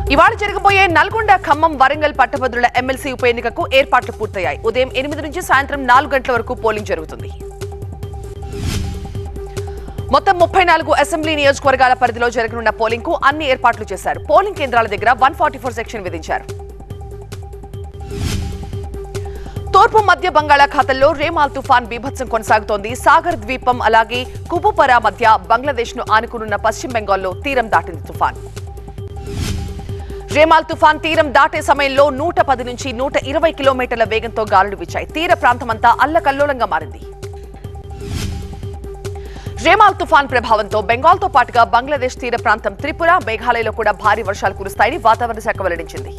ఇవాళ జరగబోయే నల్గొండ ఖమ్మం వరంగల్ పట్టభద్రుల ఎమ్మెల్సీ ఉప ఎన్నికకు ఏర్పాట్లు పూర్తయ్యాయి. ఉదయం 8 నుంచి సాయంత్రం 4 గంటల వరకు పోలింగ్ జరుగుతుంది. మొత్తం 34 అసెంబ్లీ నియోజకవర్గాల పరిధిలో జరగనున్న పోలింగ్ కు అన్ని ఏర్పాట్లు చేశారు. పోలింగ్ కేంద్రాల దగ్గర 144 సెక్షన్ విధించారు. తూర్పు మధ్య బంగాళాఖాతంలో రేమాల్ తుఫాన్ బీభత్సం కొనసాగుతోంది. సాగర్ ద్వీపం అలాగే కుబుపరా మధ్య బంగ్లాదేశ్ ను ఆనుకున్న పశ్చిమ బెంగాల్లో తీరం దాటింది తుఫాన్. రేమాల్ తుఫాన్ తీరం దాటే సమయంలో 110 నుంచి 120 కిలోమీటర్ల వేగంతో గాలులు వీచాయి. తీర ప్రాంతమంతా అల్లకల్లోలంగా మారింది. రేమాల్ తుఫాన్ ప్రభావంతో బెంగాల్తో పాటుగా బంగ్లాదేశ్ తీర ప్రాంతం త్రిపుర, మేఘాలయలో కూడా భారీ వర్షాలు కురుస్తాయని వాతావరణ శాఖ వెల్లడించింది.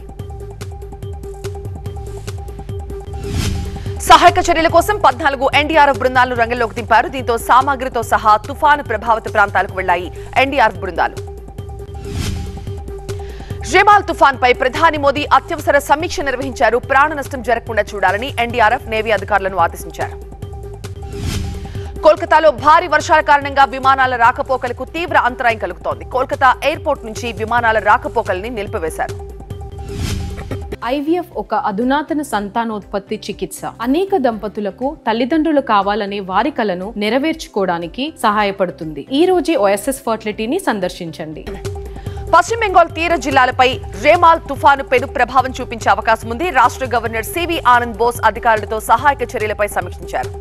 సహాయక చర్యల కోసం 14 ఎన్డీఆర్ఎఫ్ బృందాలను రంగంలోకి దింపారు. దీంతో సామాగ్రితో సహా తుఫాను ప్రభావిత ప్రాంతాలకు వెళ్లాయి ఎన్డీఆర్ఎఫ్ బృందాలు. రేమాల్ తుఫాన్ పై ప్రధాని మోదీ అత్యవసర సమీక్ష నిర్వహించారు. ప్రాణ నష్టం జరగకుండా చూడాలని ఎన్డీఆర్ఎఫ్, నేవీ అధికారులను ఆదేశించారు. కోల్కతాలో భారీ వర్షాల కారణంగా విమానాల రాకపోకలకు తీవ్ర అంతరాయం కలుగుతోంది. కోల్కతా ఎయిర్పోర్ట్ నుంచి విమానాల రాకపోకల్ని నిలిపివేశారు. ఐవీఎఫ్ ఒక అధునాతన సంతానోత్పత్తి చికిత్స. అనేక దంపతులకు తల్లిదండ్రులు కావాలనే వారి కలను నెరవేర్చుకోవడానికి సహాయపడుతుంది. ఈ రోజే ఓఎస్ఎస్ ఫర్టిలిటీని సందర్శించండి. పశ్చిమ బెంగాల్ తీర జిల్లాలపై రేమాల్ తుఫాను పెను ప్రభావం చూపించే అవకాశం ఉంది. రాష్ట్ర గవర్నర్ సివి ఆనంద్ బోస్ అధికారులతో సహాయక చర్యలపై సమీక్షించారు.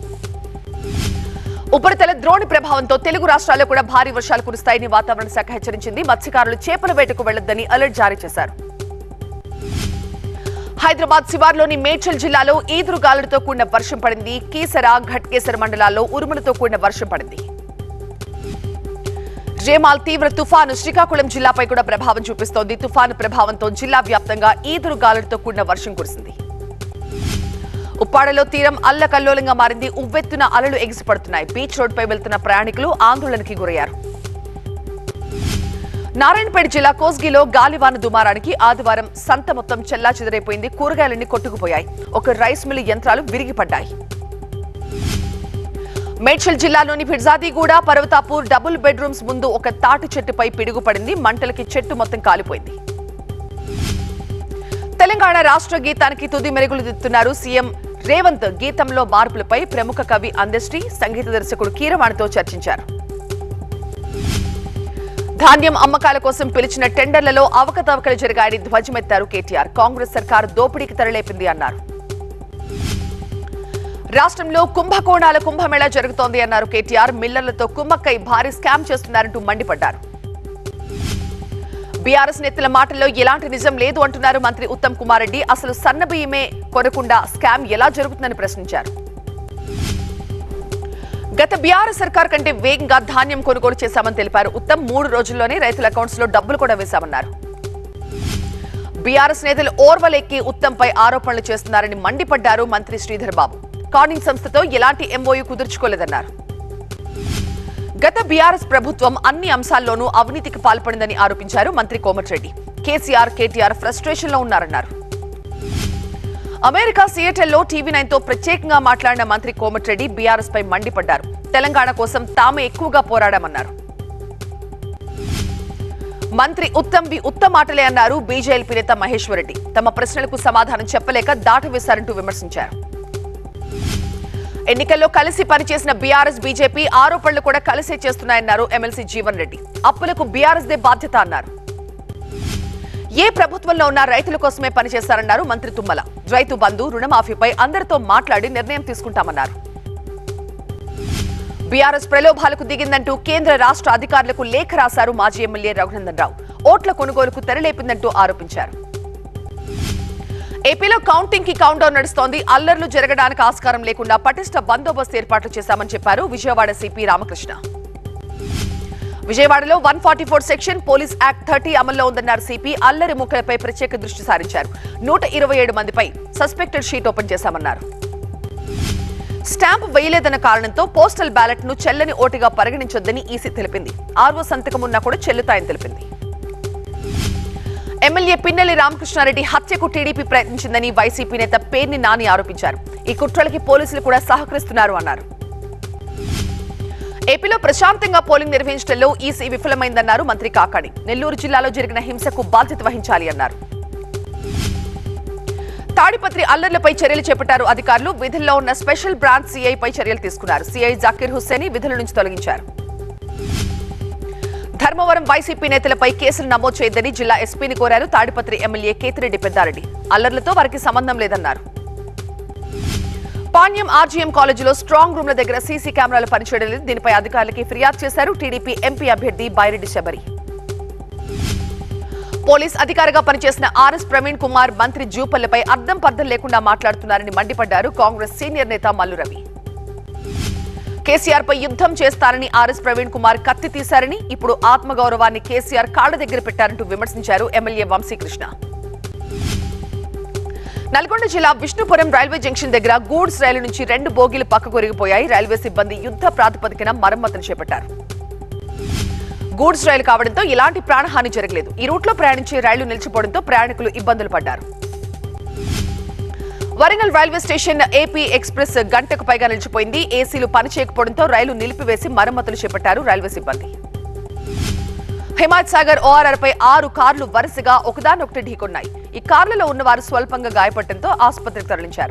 ఉపరితల ద్రోణి ప్రభావంతో తెలుగు రాష్ట్రాల్లో కూడా భారీ వర్షాలు కురుస్తాయని వాతావరణ శాఖ హెచ్చరించింది. మత్స్యకారులు చేపల వేటకు వెళ్లొద్దని అలర్ట్ జారీ చేశారు. హైదరాబాద్ శివార్లోని మేడ్చల్ జిల్లాలో ఈదురుగాలులతో కూడిన వర్షం పడింది. కీసర, ఘట్కేసర మండలాల్లో ఉరుములతో కూడిన వర్షం పడింది. రేమాల్ తీవ్ర తుఫాను శ్రీకాకుళం జిల్లాపై కూడా ప్రభావం చూపిస్తోంది. తుఫాను ప్రభావంతో జిల్లా వ్యాప్తంగా ఈదురుగాలులతో కూడిన వర్షం కురిసింది. ఉప్పాడలో తీరం అల్లకల్లోలంగా మారింది. ఉవ్వెత్తున అలలు ఎగిసిపడుతున్నాయి. బీచ్ రోడ్డుపై వెళ్తున్న ప్రయాణికులు ఆందోళనకి గురయ్యారు. నారాయణపేట జిల్లా కోస్గిలో గాలివాన దుమారానికి ఆదివారం సంత మొత్తం చెల్లాచెదరైపోయింది. కూరగాయలన్నీ కొట్టుకుపోయాయి. ఒక రైస్ మిల్ యంత్రాలు విరిగిపడ్డాయి. మేడ్చల్ జిల్లాలోని ఫిర్జాదిగూడ, పర్వతాపూర్ డబుల్ బెడ్రూమ్స్ ముందు ఒక తాటి చెట్టుపై పిడుగుపడింది. మంటలకి చెట్టు మొత్తం కాలిపోయింది. తెలంగాణ రాష్ట్ర గీతానికి తుది మెరుగులు దిద్దుతున్నారు సీఎం రేవంత్. గీతంలో మార్పులపై ప్రముఖ కవి అందశ్రీ, సంగీత దర్శకుడు కీరవాణితో చర్చించారు. ధాన్యం అమ్మకాల కోసం పిలిచిన టెండర్లలో అవకతవకలు జరిగాయని ధ్వజమెత్తారు కేటీఆర్. కాంగ్రెస్ సర్కారు దోపిడీకి తెరలేపింది అన్నారు. రాష్ట్రంలో కుంభకోణాల కుంభమేళా జరుగుతోంది అన్నారు కేటీఆర్. మిల్లర్లతో కుమ్మక్కై భారీ స్కామ్ చేస్తున్నారంటూ మండిపడ్డారు. బీఆర్ఎస్ నేతల మాటల్లో ఎలాంటి నిజం లేదు అంటున్నారు మంత్రి ఉత్తమ్ కుమార్ రెడ్డి. అసలు సన్నబియ్యమే కొనకుండా స్కామ్ ఎలా జరుగుతుందని ప్రశ్నించారు. గత బీఆర్ఎస్ సర్కార్ కంటే వేగంగా ధాన్యం కొనుగోలు చేశామని తెలిపారు ఉత్తమ్. 3 రోజుల్లోనే రైతుల అకౌంట్స్ లో డబ్బులు కూడా వేశామన్నారు. బీఆర్ఎస్ నేతలు ఓర్వలెక్కి ఉత్తమ్ పై ఆరోపణలు చేస్తున్నారని మండిపడ్డారు మంత్రి శ్రీధర్ బాబు. కార్నింగ్ సంస్థతో ఎలాంటి ఎంఓయూ కుదుర్చుకోలేదన్నారు. గత బీఆర్ఎస్ ప్రభుత్వం అన్ని అంశాల్లోనూ అవినీతికి పాల్పడిందని ఆరోపించారు మంత్రి కోమటిరెడ్డి. కేసీఆర్, కేటీఆర్ ఫ్రస్ట్రేషన్ లో ఉన్నారన్నారు. అమెరికా సియాటల్లో TV9 తో ప్రత్యేకంగా మాట్లాడిన మంత్రి కోమటిరెడ్డి బీఆర్ఎస్ పై మండిపడ్డారు. తెలంగాణ కోసం తామే ఎక్కువగా పోరాడామన్నారు. మంత్రి ఉత్తమ్వి ఉత్త మాటలే అన్నారు బీజేపీ నేత మహేశ్వర్ రెడ్డి. తమ ప్రశ్నలకు సమాధానం చెప్పలేక దాటవేశారంటూ విమర్శించారు. ఎన్నికల్లో కలిసి పనిచేసిన బీఆర్ఎస్, బీజేపీ ఆరోపణలు కూడా కలిసే చేస్తున్నాయన్నారు ఎమ్మెల్సీ జీవన్ రెడ్డి. అప్పులకు బీఆర్ఎస్ దే బాధ్యత అన్నారు. ఏ ప్రభుత్వంలో ఉన్నా రైతుల కోసమే పనిచేస్తారన్నారు మంత్రి తుమ్మల. రైతు బంధు, రుణమాఫీపై అందరితో మాట్లాడి నిర్ణయం తీసుకుంటామన్నారు. బీఆర్ఎస్ ప్రలోభాలకు దిగిందంటూ కేంద్ర రాష్ట్ర అధికారులకు లేఖ రాశారు మాజీ ఎమ్మెల్యే రఘునందన్ రావు. ఓట్ల కొనుగోలుకు తెరలేపిందంటూ ఆరోపించారు. ఏపీలో కౌంటింగ్ కి కౌంట్ డౌన్ నడుస్తోంది. అల్లర్లు జరగడానికి ఆస్కారం లేకుండా పటిష్ట బందోబస్తు ఏర్పాట్లు చేశామని చెప్పారు విజయవాడ సిపి రామకృష్ణ. విజయవాడలో 144 సెక్షన్, పోలీస్ యాక్ట్ 30 అమల్లో ఉందన్నారు సిపి. అల్లరి ముక్కలపై ప్రత్యేక దృష్టి సారించారు. 127 మందిపై సస్పెక్టెడ్ షీట్ ఓపెన్ చేశామన్నారు. స్టాంప్ వేయలేదన్న కారణంతో పోస్టల్ బ్యాలెట్ ను చెల్లని ఓటుగా పరిగణించొద్దని ఈసీ తెలిపింది. ఆర్ఓ సంతకం ఉన్నా కూడా చెల్లుతాయని తెలిపింది. ఎమ్మెల్యే పిన్నెల్లి రామకృష్ణారెడ్డి హత్యకు టీడీపీ ప్రయత్నించిందని వైసీపీ నేత పేర్ని నాని ఆరోపించారు. ఈ కుట్రలకి పోలీసులు కూడా సహకరిస్తున్నారు అన్నారు. ఏపీలో ప్రశాంతంగా పోలింగ్ నిర్వహించడంలో ఈసీ విఫలమైందన్నారు మంత్రి కాకాణి. నెల్లూరు జిల్లాలో జరిగిన హింసకు బాధ్యత వహించాలి అన్నారు. తాడిపత్రి అల్లర్లపై చర్యలు చేపట్టారు అధికారులు. విధుల్లో ఉన్న స్పెషల్ బ్రాంచ్ సీఐపై చర్యలు తీసుకున్నారు. సీఐ జాకీర్ హుస్సేని విధుల నుంచి తొలగించారు. ధర్మవరం వైసీపీ నేతలపై కేసులు నమోదు చేయొద్దని జిల్లా ఎస్పీని కోరారు తాడిపత్రి ఎమ్మెల్యే కేతిరెడ్డి పెద్దారెడ్డి. అల్లర్లతో వారికి సంబంధం లేదన్నారు. పాణ్యం ఆర్జీఎం కాలేజీలో స్ట్రాంగ్ రూమ్ల దగ్గర సీసీ కెమెరాలు పనిచేయడం లేదు. దీనిపై అధికారులకి ఫిర్యాదు చేశారు టీడీపీ ఎంపీ అభ్యర్థి బైరెడ్డి శబరి. పోలీస్ అధికారిగా పనిచేసిన ఆర్ఎస్ ప్రవీణ్ కుమార్ మంత్రి జూపల్లిపై అర్థం పర్థం లేకుండా మాట్లాడుతున్నారని మండిపడ్డారు కాంగ్రెస్ సీనియర్ నేత మల్లు రవి. కేసీఆర్ పై యుద్ధం చేస్తారని ఆర్ఎస్ ప్రవీణ్ కుమార్ కత్తి తీశారని, ఇప్పుడు ఆత్మగౌరవాన్ని కేసీఆర్ కాళ్ల దగ్గర పెట్టారంటూ విమర్శించారు ఎమ్మెల్యే వంశీకృష్ణ. నల్గొండ జిల్లా విష్ణుపురం రైల్వే జంక్షన్ దగ్గర గూడ్స్ రైలు నుంచి 2 బోగీలు పక్కకొరిగిపోయాయి. రైల్వే సిబ్బంది యుద్ధ ప్రాతిపదికన మరమ్మతులు చేపట్టారు. గూడ్స్ రైలు కావడంతో ఎలాంటి ప్రాణహాని జరగలేదు. ఈ రూట్లో ప్రయాణించే రైళ్లు నిలిచిపోవడంతో ప్రయాణికులు ఇబ్బందులు పడ్డారు. Warangal railway station AP express గంటకు పైగా నిలిచిపోయింది. ఏసీలు పనిచేయకపోవడంతో రైలు నిలిపివేసి మరమ్మతులు చేపట్టారు రైల్వే సిబ్బంది. హిమాయత్ సాగర్ ఓఆర్ఆర్ పై 6 కార్లు వరుసగా ఒకదానొకటి ఢీకొన్నాయి. ఈ కార్లలో ఉన్నవారు స్వల్పంగా గాయపడటంతో ఆసుపత్రికి తరలించారు.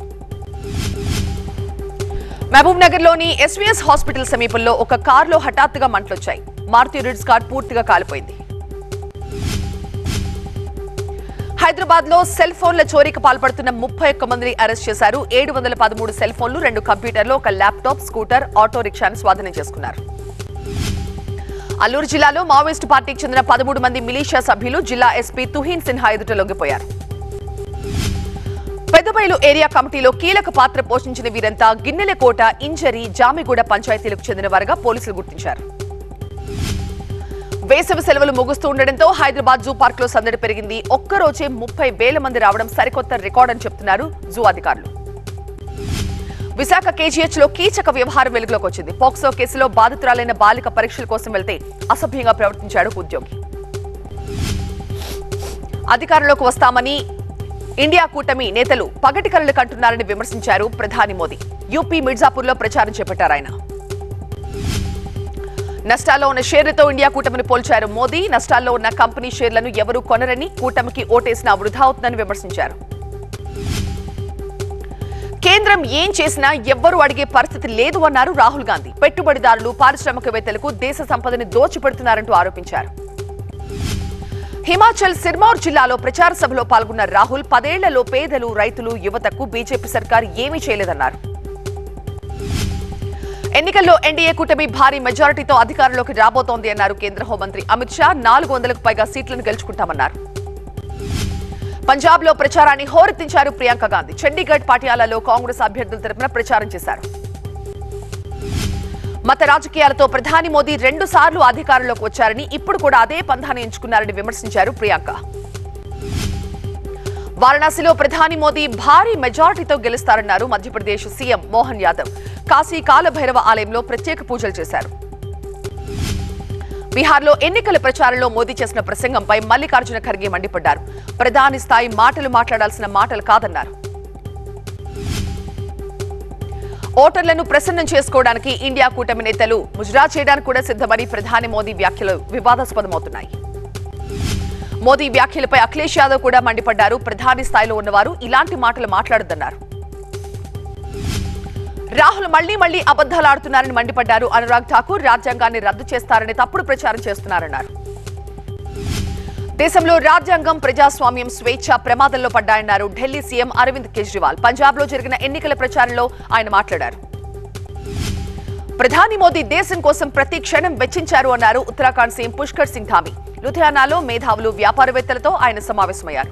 మహబూబ్ నగర్ లోని ఎస్వీఎస్ హాస్పిటల్ సమీపంలో ఒక కారులో హఠాత్తుగా మంటలొచ్చాయి. మారుతి రిడ్స్ కార్ పూర్తిగా కాలిపోయింది. హైదరాబాద్ లో సెల్ ఫోన్ల చోరీకి పాల్పడుతున్న 31 మందిని అరెస్ట్ చేశారు. 713 సెల్ ఫోన్లు, 2 కంప్యూటర్లు, ఒక ల్యాప్టాప్, స్కూటర్, ఆటో రిక్షాను స్వాధీనం చేసుకున్నారు. అల్లూరు జిల్లాలో మావోయిస్టు పార్టీకి చెందిన 13 మంది మిలీషియా సభ్యులు జిల్లా ఎస్పీ తుహీన్ సిన్హా ఎదుట లొంగిపోయారు. పెద్దబయలు ఏరియా కమిటీలో కీలక పాత్ర పోషించిన వీరంతా గిన్నెలకోట, ఇంజరి, జామిగూడ పంచాయతీలకు చెందిన వారుగా పోలీసులు గుర్తించారు. వేసవి సెలవులు ముగుస్తూ ఉండడంతో హైదరాబాద్ జూ పార్క్ లో సందడి పెరిగింది. ఒక్కరోజే 30,000 మంది రావడం సరికొత్త రికార్డ్ అని చెప్తున్నారు జూ అధికారులు. విశాఖ కేజీహెచ్ లో కీచక వ్యవహారం వెలుగులోకి వచ్చింది. పోక్సో కేసులో బాధితురాలైన బాలిక పరీక్షల కోసం వెళ్తే అసభ్యంగా ప్రవర్తించాడు ఉద్యోగి. అధికారంలోకి వస్తామని ఇండియా కూటమి నేతలు పగటి కలలు కంటున్నారని విమర్శించారు ప్రధాని మోదీ. యూపీ మిర్జాపూర్లో ప్రచారం చేపట్టారు ఆయన. నష్టాల్లో ఉన్న షేర్లతో ఇండియా కూటమిని పోల్చారు మోదీ. నష్టాల్లో ఉన్న కంపెనీ షేర్లను ఎవరూ కొనరని, కూటమికి ఓటేసినా వృధా అవుతుందని విమర్శించారు. కేంద్రం ఏం చేసినా ఎవ్వరూ అడిగే పరిస్థితి లేదు అన్నారు రాహుల్ గాంధీ. పెట్టుబడిదారులు, పారిశ్రామికవేత్తలకు దేశ సంపదని దోచిపెడుతున్నారంటూ ఆరోపించారు. హిమాచల్ సిర్మౌర్ జిల్లాలో ప్రచార సభలో పాల్గొన్న రాహుల్ 10 ఏళ్లలో పేదలు, రైతులు, యువతకు బీజేపీ సర్కార్ ఏమీ చేయలేదన్నారు. ఎన్నికల్లో ఎన్డీఏ కూటమి భారీ మెజారిటీతో అధికారంలోకి రాబోతోంది అన్నారు కేంద్ర హోంమంత్రి అమిత్ షా. 400కు పైగా సీట్లను గెలుచుకుంటామన్నారు. పంజాబ్ లో ప్రచారాన్ని హోరెత్తించారు ప్రియాంక గాంధీ. చండీగఢ్, పాటియాలాలో కాంగ్రెస్ అభ్యర్థుల తరపున ప్రచారం చేశారు. మత రాజకీయాలతో ప్రధాని మోదీ 2 సార్లు అధికారంలోకి వచ్చారని, ఇప్పుడు కూడా అదే పంథాన్ని ఎంచుకున్నారని విమర్శించారు ప్రియాంక. వారణాసిలో ప్రధాని మోదీ భారీ మెజారిటీతో గెలుస్తారన్నారు మధ్యప్రదేశ్ సీఎం మోహన్ యాదవ్. కాశీ కాలభైరవ ఆలయంలో ప్రత్యేక పూజలు చేశారు. బీహార్లో ఎన్నికల ప్రచారంలో మోదీ చేసిన ప్రసంగంపై మల్లికార్జున ఖర్గే మండిపడ్డారు. ప్రధాని స్థాయి మాటలు మాట్లాడాల్సిన మాటలు కాదన్నారు. ఓటర్లను ప్రసన్నం చేసుకోవడానికి ఇండియా కూటమి నేతలు ముజరా చేయడానికి కూడా సిద్ధమని ప్రధాని మోదీ వ్యాఖ్యలు వివాదాస్పదమవుతున్నాయి. మోదీ వ్యాఖ్యలపై అఖిలేష్ యాదవ్ కూడా మండిపడ్డారు. ప్రధాని స్థాయిలో ఉన్నవారు ఇలాంటి మాటలు మాట్లాడొద్దన్నారు. రాహుల్ మళ్లీ అబద్దాలాడుతున్నారని మండిపడ్డారు అనురాగ్ ఠాకూర్. రాజ్యాంగాన్ని రద్దు చేస్తారని తప్పుడు ప్రచారం చేస్తున్నారన్నారు. దేశంలో రాజ్యాంగం, ప్రజాస్వామ్యం, స్వేచ్ఛ ప్రమాదంలో పడ్డాయన్నారు ఢిల్లీ సీఎం అరవింద్ కేజ్రీవాల్. పంజాబ్ లో జరిగిన ఎన్నికల ప్రచారంలో ఆయన మాట్లాడారు. ప్రధాని మోదీ దేశం కోసం ప్రతి క్షణం వెచ్చించారు అన్నారు ఉత్తరాఖండ్ సీఎం పుష్కర్ సింగ్ ధామి. లుధియానాలో మేధావులు, వ్యాపారవేత్తలతో ఆయన సమావేశమయ్యారు.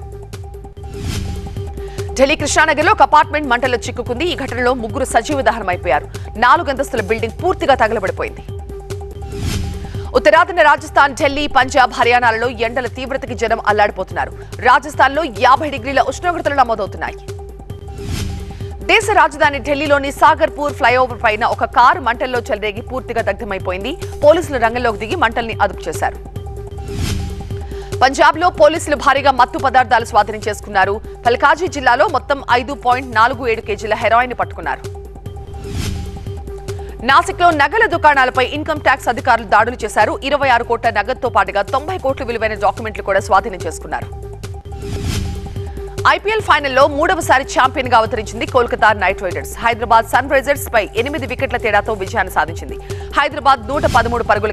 ఢిల్లీ కృష్ణానగర్లో ఒక అపార్ట్మెంట్ మంటల్లో చిక్కుకుంది. ఈ ఘటనలో 3 సజీవ దహనమైపోయారు. 4 అంతస్తుల బిల్డింగ్ పూర్తిగా తగలబడిపోయింది. ఉత్తరాదిన రాజస్థాన్, ఢిల్లీ, పంజాబ్, హర్యానాలలో ఎండల తీవ్రతకి జనం అల్లాడిపోతున్నారు. రాజస్థాన్లో 50 డిగ్రీల ఉష్ణోగ్రతలు నమోదవుతున్నాయి. దేశ రాజధాని ఢిల్లీలోని సాగర్పూర్ ఫ్లైఓవర్ పైన ఒక కారు మంటల్లో చెలరేగి పూర్తిగా దగ్ధమైపోయింది. పోలీసులు రంగంలోకి దిగి మంటల్ని అదుపు చేశారు. పంజాబ్ లో పోలీసులు భారీగా మత్తు పదార్థాలు స్వాధీనం చేసుకున్నారు. పల్కాజీ జిల్లాలో మొత్తం 5.47 కేజీల హెరాయిన్ పట్టుకున్నారు. నాసిక్లో నగల దుకాణాలపై ఇన్కమ్ ట్యాక్స్ అధికారులు దాడులు చేశారు. 26 కోట్ల నగదుతో పాటుగా 90 కోట్ల విలువైన డాక్యుమెంట్లు కూడా స్వాధీనం చేసుకున్నారు. ఐపీఎల్ ఫైనల్లో 3వసారి ఛాంపియన్ గా అవతరించింది Kolkata knight riders. Hyderabad sunrisers పై 8 వికెట్ల తేడాతో విజయాన్ని సాధించింది. హైదరాబాద్ 113 పరుగుల